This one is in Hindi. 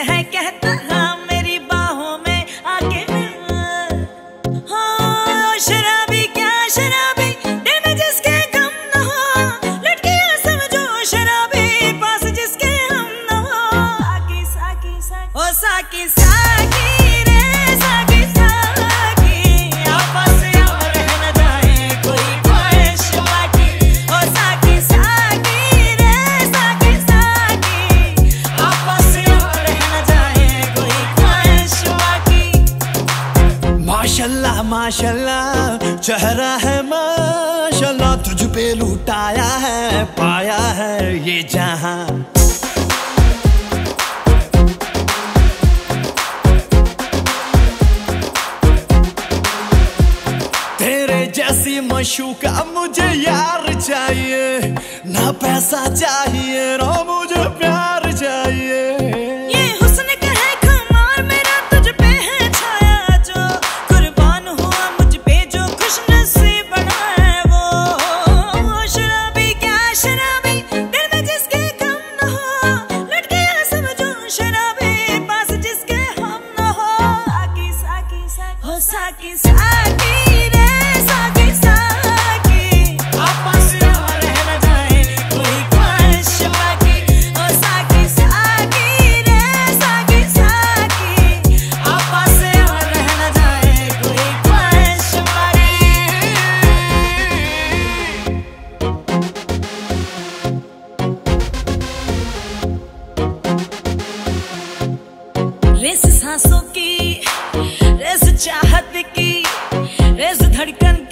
है कहता हाँ मेरी बाहों में आके हाँ शराबी क्या शराबी दिल में जिसके गम न हो लटकियां समझो शराबी पास जिसके हम न हो साकी साकी साकी ओ साकी साकी रे साकी साकी आपस में रह न जाए कोई ख्वाहिश बाकी ओ साकी साकी रे साकी साकी आपस में रह न जाए कोई ख्वाहिश बाकी। माशाल्लाह माशाल्लाह चेहरा है माशाल्लाह तुझ पे लुटाया है पाया है ये जहां। तेरे जैसी मशूका मुझे यार चाहिए ना पैसा चाहिए ना मुझे प्यार चाहिए। ये हुस्न का है खुमार मेरा तुझ पे है छाया जो कुर्बान हुआ मुझ पे जो खुश नसीब बना है वो शराबी क्या शराबी दिल में जिसके गम न हो लटकियां समझो शराबी पास जिसके हम न हो साकी साकी साकी हो साकी साकी रे साकी साकी आपस में रह न जाए कोई ख्वाहिश बाकी ओ साकी साकी रे साकी साकी आपस में रह न जाए कोई ख्वाहिश बाकी। रेस सांसों की रेस चाहत की रेस धड़कन